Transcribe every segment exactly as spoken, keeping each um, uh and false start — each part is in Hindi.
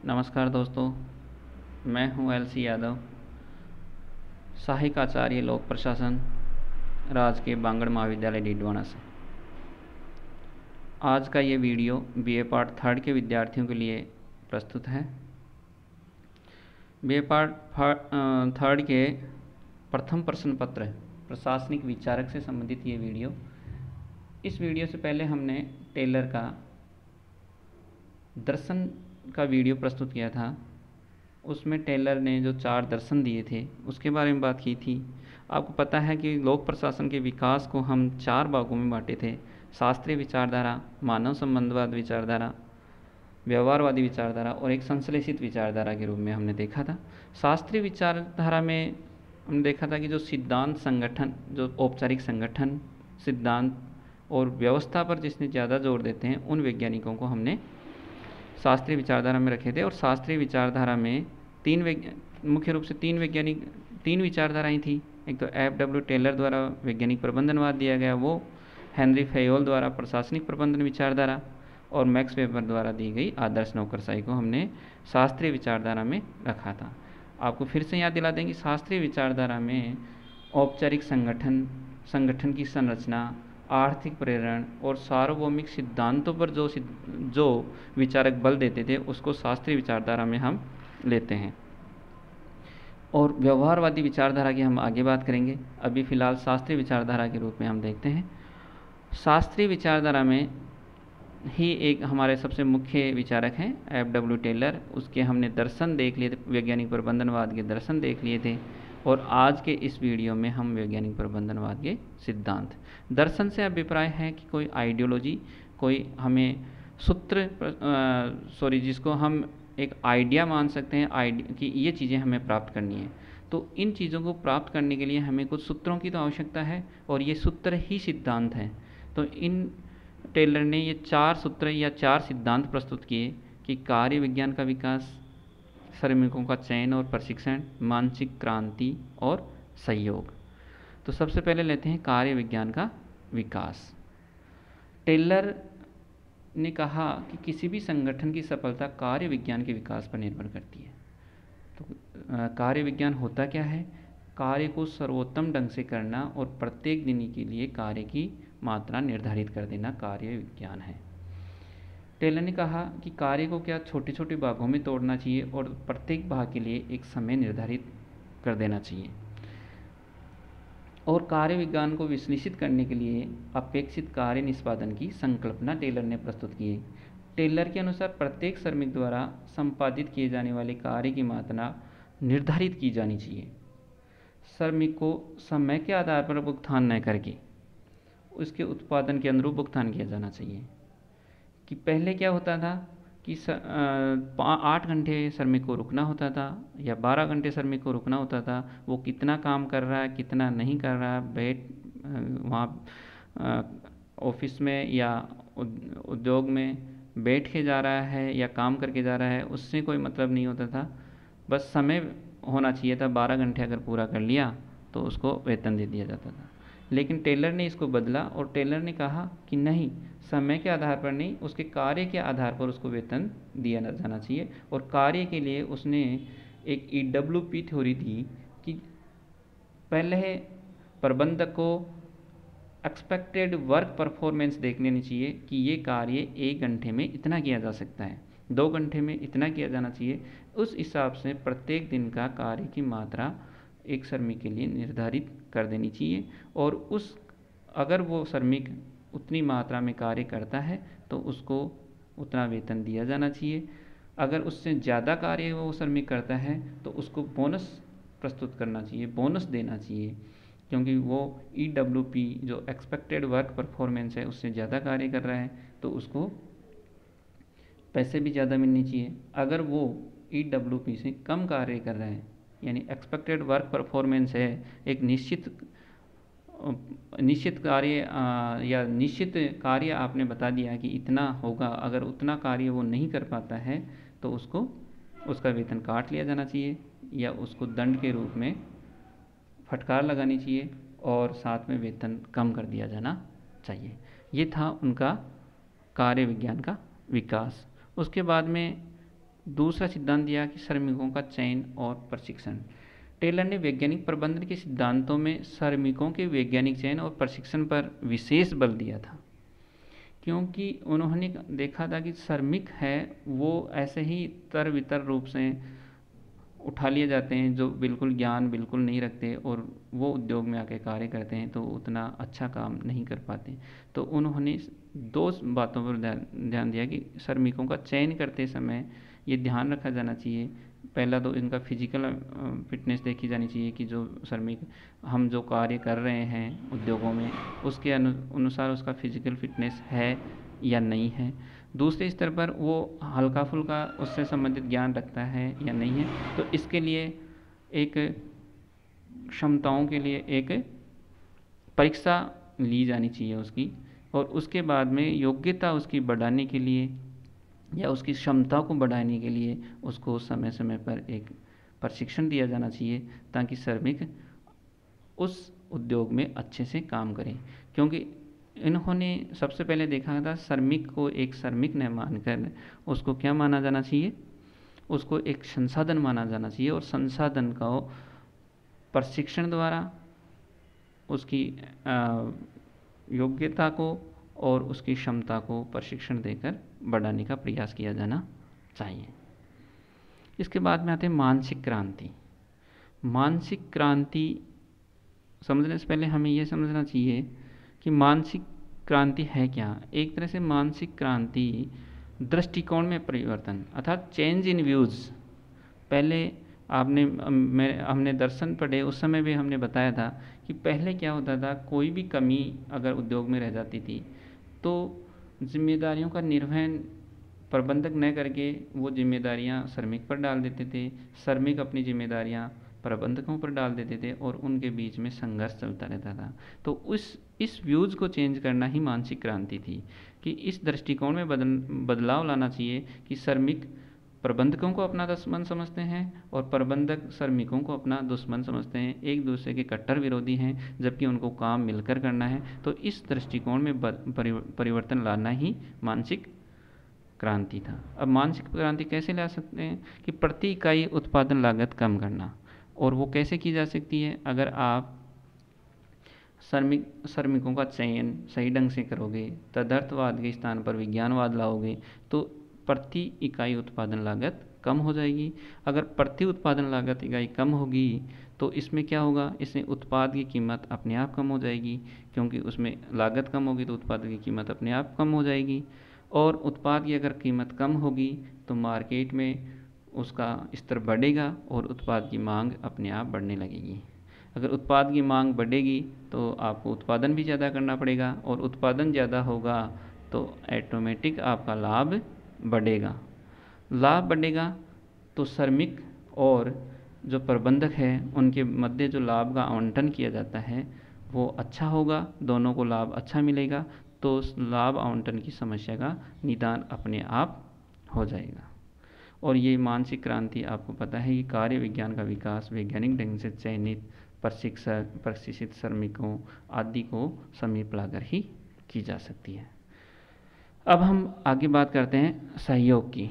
नमस्कार दोस्तों, मैं हूं एल सी यादव, सहायक आचार्य लोक प्रशासन, राजकीय बांगड़ महाविद्यालय डीडवाना से। आज का ये video B A part third के विद्यार्थियों के लिए प्रस्तुत है। बी ए पार्ट थर्ड के प्रथम प्रश्न पत्र प्रशासनिक विचारक से संबंधित ये वीडियो। इस वीडियो से पहले हमने टेलर का दर्शन का वीडियो प्रस्तुत किया था। उसमें टेलर ने जो चार दर्शन दिए थे उसके बारे में बात की थी। आपको पता है कि लोक प्रशासन के विकास को हम चार भागों में बांटे थे: शास्त्रीय विचारधारा, मानव संबंधवाद विचारधारा, व्यवहारवादी विचारधारा और एक संश्लेषित विचारधारा के रूप में हमने देखा था। शास्त्रीय विचारधारा में हमने देखा था कि जो सिद्धांत संगठन, जो औपचारिक संगठन सिद्धांत और व्यवस्था पर जिसने ज़्यादा जोर देते हैं, उन वैज्ञानिकों को हमने शास्त्रीय विचारधारा में रखे थे। और शास्त्रीय विचारधारा में तीन मुख्य रूप से तीन वैज्ञानिक तीन विचारधाराएं थी। एक तो एफ डब्ल्यू टेलर द्वारा वैज्ञानिक प्रबंधनवाद दिया गया, वो हेनरी फेयोल द्वारा प्रशासनिक प्रबंधन विचारधारा, और मैक्स वेबर द्वारा दी गई आदर्श नौकरशाही को हमने शास्त्रीय विचारधारा में रखा था। आपको फिर से याद दिला दें कि शास्त्रीय विचारधारा में औपचारिक संगठन, संगठन की संरचना, आर्थिक प्रेरण और सार्वभौमिक सिद्धांतों पर जो जो विचारक बल देते थे उसको शास्त्रीय विचारधारा में हम लेते हैं। और व्यवहारवादी विचारधारा की हम आगे बात करेंगे। अभी फ़िलहाल शास्त्रीय विचारधारा के रूप में हम देखते हैं। शास्त्रीय विचारधारा में ही एक हमारे सबसे मुख्य विचारक हैं एफ डब्ल्यू टेलर। उसके हमने दर्शन देख लिए थे, वैज्ञानिक प्रबंधनवाद के दर्शन देख लिए थे। और आज के इस वीडियो में हम वैज्ञानिक प्रबंधनवाद के सिद्धांत। दर्शन से अभिप्राय है कि कोई आइडियोलॉजी, कोई हमें सूत्र, सॉरी जिसको हम एक आइडिया मान सकते हैं आइडिया कि ये चीज़ें हमें प्राप्त करनी है। तो इन चीज़ों को प्राप्त करने के लिए हमें कुछ सूत्रों की तो आवश्यकता है, और ये सूत्र ही सिद्धांत हैं। तो इन टेलर ने ये चार सूत्र या चार सिद्धांत प्रस्तुत किए कि कार्य विज्ञान का विकास, श्रमिकों का चयन और प्रशिक्षण, मानसिक क्रांति और सहयोग। तो सबसे पहले लेते हैं कार्य विज्ञान का विकास। टेलर ने कहा कि किसी भी संगठन की सफलता कार्य विज्ञान के विकास पर निर्भर करती है। तो कार्य विज्ञान होता क्या है? कार्य को सर्वोत्तम ढंग से करना और प्रत्येक दिन के लिए कार्य की मात्रा निर्धारित कर देना कार्य विज्ञान है। टेलर ने कहा कि कार्य को क्या छोटे छोटे भागों में तोड़ना चाहिए और प्रत्येक भाग के लिए एक समय निर्धारित कर देना चाहिए। और कार्य विज्ञान को विश्लेषित करने के लिए अपेक्षित कार्य निष्पादन की संकल्पना टेलर ने प्रस्तुत की है। टेलर के अनुसार प्रत्येक श्रमिक द्वारा संपादित किए जाने वाले कार्य की मात्रा निर्धारित की जानी चाहिए। श्रमिक को समय के आधार पर भुगतान न करके उसके उत्पादन के अनुरूप भुगतान किया जाना चाहिए। कि पहले क्या होता था कि आठ घंटे श्रमिक को रुकना होता था या बारह घंटे श्रमिक को रुकना होता था। वो कितना काम कर रहा है, कितना नहीं कर रहा है, बैठ वहाँ ऑफिस में या उद्योग में बैठ के जा रहा है या काम करके जा रहा है, उससे कोई मतलब नहीं होता था। बस समय होना चाहिए था, बारह घंटे अगर पूरा कर लिया तो उसको वेतन दे दिया जाता था। लेकिन टेलर ने इसको बदला और टेलर ने कहा कि नहीं, समय के आधार पर नहीं, उसके कार्य के आधार पर उसको वेतन दिया जाना चाहिए। और कार्य के लिए उसने एक ई डब्ल्यू पी थ्योरी दी कि पहले प्रबंधक को एक्सपेक्टेड वर्क परफॉर्मेंस देख लेनी चाहिए कि ये कार्य एक घंटे में इतना किया जा सकता है, दो घंटे में इतना किया जाना चाहिए। उस हिसाब से प्रत्येक दिन का कार्य की मात्रा एक श्रमिक के लिए निर्धारित कर देनी चाहिए। और उस अगर वो श्रमिक उतनी मात्रा में कार्य करता है तो उसको उतना वेतन दिया जाना चाहिए। अगर उससे ज़्यादा कार्य वो श्रमिक करता है तो उसको बोनस प्रस्तुत करना चाहिए, बोनस देना चाहिए, क्योंकि वो ई डब्ल्यू पी जो एक्सपेक्टेड वर्क परफॉर्मेंस है उससे ज़्यादा कार्य कर रहा है तो उसको पैसे भी ज़्यादा मिलने चाहिए। अगर वो ई डब्ल्यू पी से कम कार्य कर रहा है, यानी एक्सपेक्टेड वर्क परफॉर्मेंस है, एक निश्चित निश्चित कार्य या निश्चित कार्य आपने बता दिया कि इतना होगा, अगर उतना कार्य वो नहीं कर पाता है तो उसको उसका वेतन काट लिया जाना चाहिए या उसको दंड के रूप में फटकार लगानी चाहिए और साथ में वेतन कम कर दिया जाना चाहिए। ये था उनका कार्य विज्ञान का विकास। उसके बाद में दूसरा सिद्धांत दिया कि श्रमिकों का चयन और प्रशिक्षण। टेलर ने वैज्ञानिक प्रबंधन के सिद्धांतों में श्रमिकों के वैज्ञानिक चयन और प्रशिक्षण पर विशेष बल दिया था, क्योंकि उन्होंने देखा था कि श्रमिक है वो ऐसे ही तर वितर रूप से उठा लिए जाते हैं जो बिल्कुल ज्ञान बिल्कुल नहीं रखते और वो उद्योग में आके कार्य करते हैं तो उतना अच्छा काम नहीं कर पाते। तो उन्होंने दो बातों पर ध्यान दिया कि श्रमिकों का चयन करते समय ये ध्यान रखा जाना चाहिए, पहला तो इनका फिजिकल फिटनेस देखी जानी चाहिए कि जो श्रमिक हम जो कार्य कर रहे हैं उद्योगों में उसके अनुसार उसका फिजिकल फिटनेस है या नहीं है। दूसरे स्तर पर वो हल्का फुल्का उससे संबंधित ज्ञान रखता है या नहीं है। तो इसके लिए एक क्षमताओं के लिए एक परीक्षा ली जानी चाहिए उसकी, और उसके बाद में योग्यता उसकी बढ़ाने के लिए या उसकी क्षमता को बढ़ाने के लिए उसको समय समय पर एक प्रशिक्षण दिया जाना चाहिए ताकि श्रमिक उस उद्योग में अच्छे से काम करें। क्योंकि इन्होंने सबसे पहले देखा था श्रमिक को एक श्रमिक न मानकर उसको क्या माना जाना चाहिए, उसको एक संसाधन माना जाना चाहिए, और संसाधन को प्रशिक्षण द्वारा उसकी योग्यता को और उसकी क्षमता को प्रशिक्षण देकर बढ़ाने का प्रयास किया जाना चाहिए। इसके बाद में आते हैं मानसिक क्रांति। मानसिक क्रांति समझने से पहले हमें यह समझना चाहिए कि मानसिक क्रांति है क्या। एक तरह से मानसिक क्रांति दृष्टिकोण में परिवर्तन अर्थात चेंज इन व्यूज़। पहले आपने मैं हमने दर्शन पढ़े उस समय भी हमने बताया था कि पहले क्या होता था, कोई भी कमी अगर उद्योग में रह जाती थी तो जिम्मेदारियों का निर्वहन प्रबंधक न करके वो जिम्मेदारियां श्रमिक पर डाल देते थे, श्रमिक अपनी जिम्मेदारियां प्रबंधकों पर डाल देते थे और उनके बीच में संघर्ष चलता रहता था। तो उस इस व्यूज़ को चेंज करना ही मानसिक क्रांति थी कि इस दृष्टिकोण में बदल बदलाव लाना चाहिए कि श्रमिक प्रबंधकों को अपना दुश्मन समझते हैं और प्रबंधक श्रमिकों को अपना दुश्मन समझते हैं, एक दूसरे के कट्टर विरोधी हैं, जबकि उनको काम मिलकर करना है। तो इस दृष्टिकोण में परिवर्तन लाना ही मानसिक क्रांति था। अब मानसिक क्रांति कैसे ला सकते हैं कि प्रति इकाई उत्पादन लागत कम करना, और वो कैसे की जा सकती है, अगर आप श्रमिक श्रमिकों का चयन सही ढंग से करोगे, तदर्थवाद के स्थान पर विज्ञानवाद लाओगे तो प्रति इकाई उत्पादन लागत कम हो जाएगी। अगर प्रति उत्पादन लागत इकाई कम होगी तो इसमें क्या होगा, इसमें उत्पाद की कीमत अपने आप कम हो जाएगी, क्योंकि उसमें लागत कम होगी तो उत्पाद की कीमत अपने आप कम हो जाएगी। और उत्पाद की अगर कीमत कम होगी तो मार्केट में उसका स्तर बढ़ेगा और उत्पाद की मांग अपने आप बढ़ने लगेगी। अगर उत्पाद की मांग बढ़ेगी तो आपको उत्पादन भी ज़्यादा करना पड़ेगा, और उत्पादन ज़्यादा होगा तो ऑटोमेटिक आपका लाभ बढ़ेगा। लाभ बढ़ेगा तो श्रमिक और जो प्रबंधक है उनके मध्य जो लाभ का आवंटन किया जाता है वो अच्छा होगा, दोनों को लाभ अच्छा मिलेगा, तो उस लाभ आवंटन की समस्या का निदान अपने आप हो जाएगा। और ये मानसिक क्रांति आपको पता है कि कार्य विज्ञान का विकास वैज्ञानिक ढंग से चयनित प्रशिक्षक प्रशिक्षित श्रमिकों आदि को समीप लाकर ही की जा सकती है। अब हम आगे बात करते हैं सहयोग की।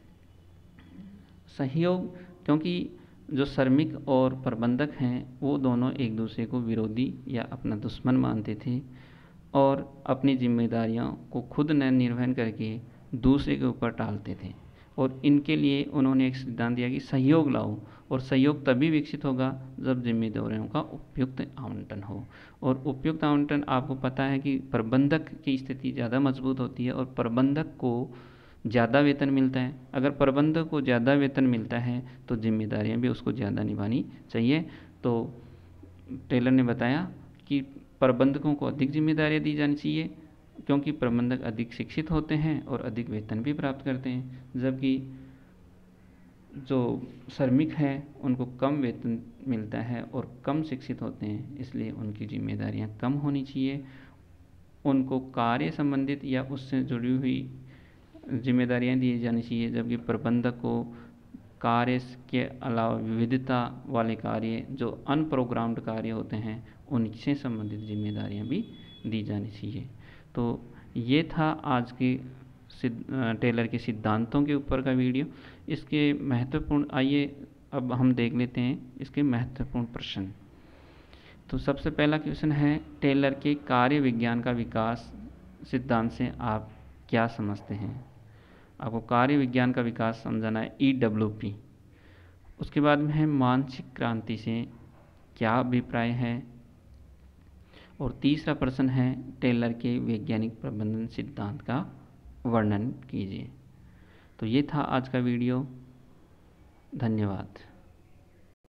सहयोग, क्योंकि जो श्रमिक और प्रबंधक हैं वो दोनों एक दूसरे को विरोधी या अपना दुश्मन मानते थे और अपनी जिम्मेदारियों को खुद न निर्वहन करके दूसरे के ऊपर टालते थे, और इनके लिए उन्होंने एक सिद्धांत दिया कि सहयोग लाओ, और सहयोग तभी विकसित होगा जब जिम्मेदारियों का उपयुक्त आवंटन हो। और उपयुक्त आवंटन आपको पता है कि प्रबंधक की स्थिति ज़्यादा मजबूत होती है और प्रबंधक को ज़्यादा वेतन मिलता है। अगर प्रबंधक को ज़्यादा वेतन मिलता है तो जिम्मेदारियां भी उसको ज़्यादा निभानी चाहिए। तो टेलर ने बताया कि प्रबंधकों को अधिक जिम्मेदारियां दी जानी चाहिए, क्योंकि प्रबंधक अधिक शिक्षित होते हैं और अधिक वेतन भी प्राप्त करते हैं, जबकि जो श्रमिक हैं उनको कम वेतन मिलता है और कम शिक्षित होते हैं, इसलिए उनकी जिम्मेदारियां कम होनी चाहिए। उनको कार्य संबंधित या उससे जुड़ी हुई जिम्मेदारियां दी जानी चाहिए, जबकि प्रबंधक को कार्य के अलावा विविधता वाले कार्य जो अनप्रोग्राम्ड कार्य होते हैं उनसे संबंधित जिम्मेदारियां भी दी जानी चाहिए। तो ये था आज के सिद्ध टेलर के सिद्धांतों के ऊपर का वीडियो। इसके महत्वपूर्ण, आइए अब हम देख लेते हैं इसके महत्वपूर्ण प्रश्न। तो सबसे पहला क्वेश्चन है, टेलर के कार्य विज्ञान का विकास सिद्धांत से आप क्या समझते हैं? आपको कार्य विज्ञान का विकास समझाना है, ई डब्ल्यू पी। उसके बाद में है, मानसिक क्रांति से क्या अभिप्राय है? और तीसरा प्रश्न है, टेलर के वैज्ञानिक प्रबंधन सिद्धांत का वर्णन कीजिए। तो ये था आज का वीडियो। धन्यवाद।